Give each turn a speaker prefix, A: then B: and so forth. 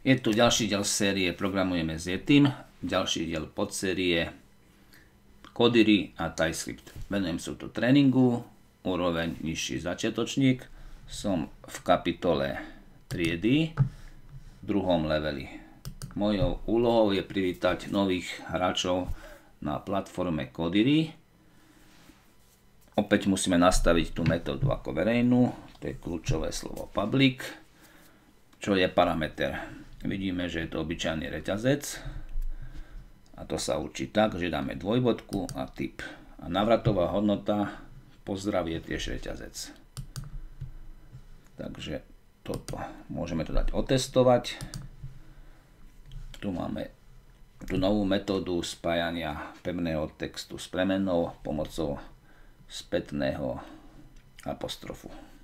A: Je tu ďalší diel série Programujeme s Yetim, ďalší diel podsérie Codery a TypeScript. Venujem sa tu tréningu, úroveň nižší začiatočník. Som v kapitole triedy, v druhom leveli. Mojou úlohou je privítať nových hráčov na platforme Codery. Opäť musíme nastaviť tú metódu ako verejnú, to je kľúčové slovo public, čo je parameter. Vidíme, že je to obyčajný reťazec a to sa učí tak, že dáme dvojbodku a typ. A návratová hodnota pozdrav je tiež reťazec. Takže toto môžeme to dať otestovať. Tu máme tú novú metódu spájania pevného textu s premennou pomocou spätného apostrofu.